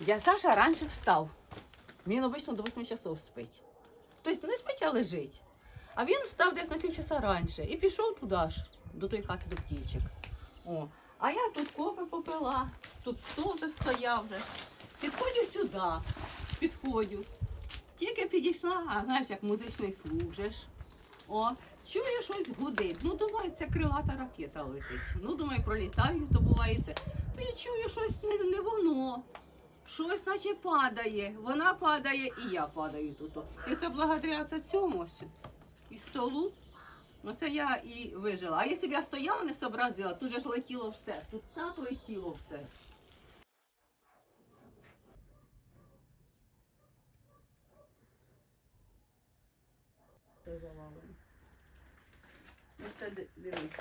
Дядя Саша раніше встав. Він обично до 8 часов спить. Тобто не спить, а лежить. А він встав десь на півчаса раніше і пішов туди ж, до той хати, до птічок. О. А я тут кофе попила, тут стол вже стояв вже. Підходжу сюди, підходжу. Тільки підійшла, а знаєш, як музичний слух же ж. О, чую, щось гудить. Ну, думаю, це крилата ракета летить. Ну, думаю, пролітаю, то буває це. То я чую, щось не воно. Щось наче падає. Вона падає і я падаю тут. І це благодаря цьому і столу. Ну це я і вижила. А якщо б я стояла, не зобразила, тут же ж летіло все. Тут так летіло все. Це завалено. Оце дивися.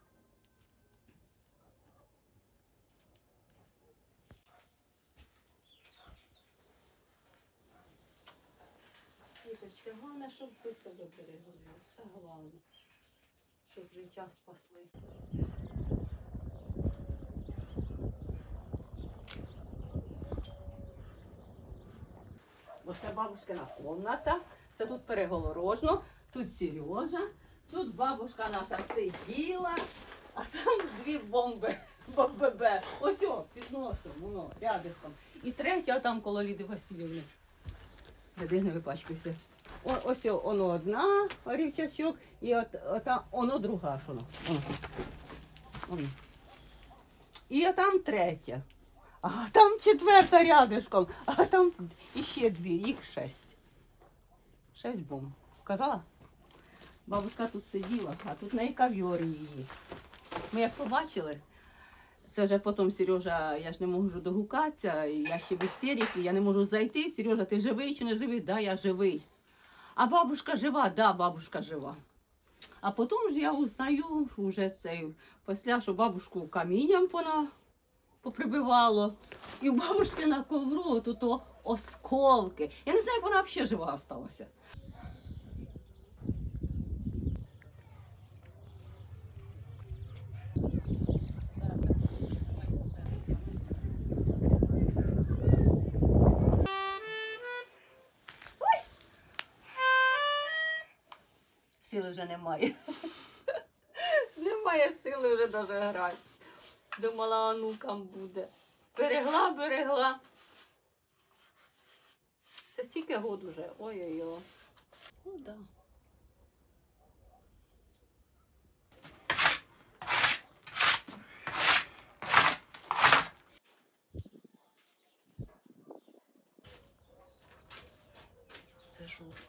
Діточки, головне, щоб ви себе берегли. Це головне. Щоб життя спасли. Ось це бабушкина кімната, це тут переголорожно, тут Сережа, тут бабушка наша сиділа, а там дві бомби, бомбебе. Ось о, під носом, воно, рядишком. І третя там коло Ліди Васильівни. Де не випачкуйся. Ось воно одна рівчачок, і воно друга ж воно. І там третя. А там четверта рядишком, а там іще дві, їх 6. 6 бомб. Казала? Бабушка тут сиділа, а тут на ковер її. Ми як побачили, це вже потім Сережа, я ж не можу догукатися, я ще в істериці, я не можу зайти. Сережа, ти живий чи не живий? Да, я живий. А бабушка жива? Да, бабушка жива. А потім ж я узнаю, вже цей, після, що бабушку камінням поприбивало. І у бабушки на ковру тут осколки. Я не знаю, як вона взагалі жива залишилася. Сили вже немає. Немає сили вже навіть грати. Думала, онукам буде. Берегла. Це стільки год вже. Ой-ой-ой. Ну, да. Це жорстко.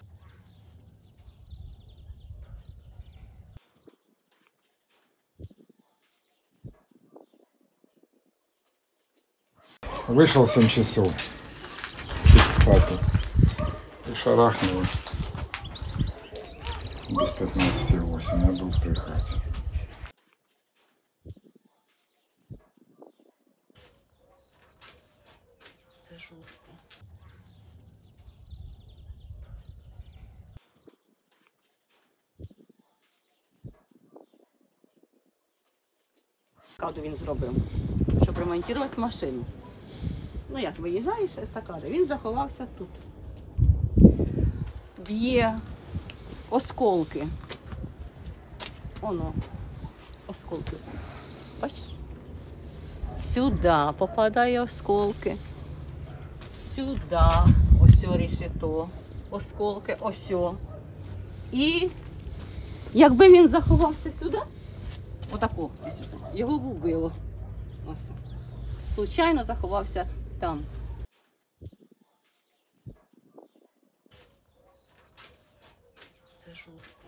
Вышел в 7 часов в хату и шарахнуло без 15:08. Я был в той хате. Це жорстко. Естакаду він зробив, щоб ремонтувати машину. Ну як, виїжджаєш, естакада. Він заховався тут. Б'є осколки. Оно, осколки. Бачиш? Сюди попадає осколки. Сюди, ось решето. Осколки, ось. І якби він заховався сюди, отако, його б вбило. Ось. Случайно заховався там. Це жорстко.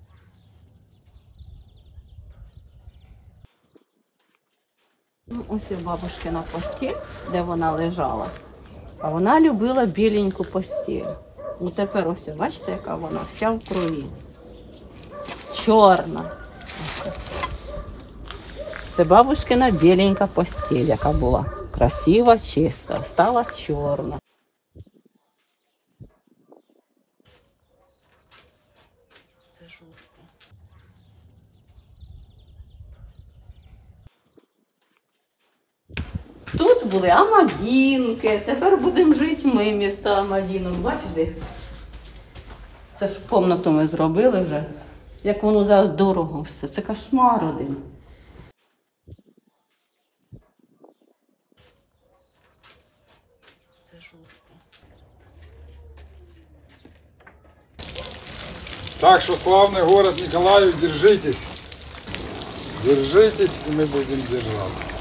Ну, ось у бабушкина постіль, де вона лежала. А вона любила біленьку постіль. Ну тепер ось, бачите, яка вона вся в крові. Чорна. Це бабушкина біленька постіль, яка була красива, чиста, стала чорна. Це жорстко. Тут були Амадінки, тепер будемо жити ми місто Амадінок. Бачите? Це ж комнату ми зробили вже. Як воно зараз дорого все. Це кошмар один. Це жорстко. Так что славный город Николаев, держитесь. Держитесь, и мы будем держаться.